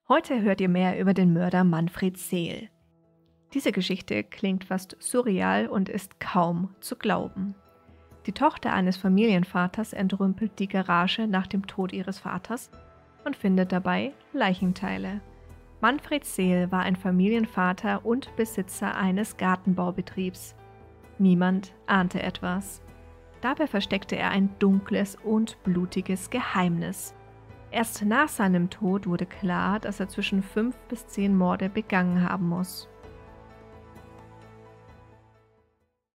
Heute hört ihr mehr über den Mörder Manfred Seel. Diese Geschichte klingt fast surreal und ist kaum zu glauben. Die Tochter eines Familienvaters entrümpelt die Garage nach dem Tod ihres Vaters und findet dabei Leichenteile. Manfred Seel war ein Familienvater und Besitzer eines Gartenbaubetriebs. Niemand ahnte etwas. Dabei versteckte er ein dunkles und blutiges Geheimnis. Erst nach seinem Tod wurde klar, dass er zwischen 5 bis 10 Morde begangen haben muss.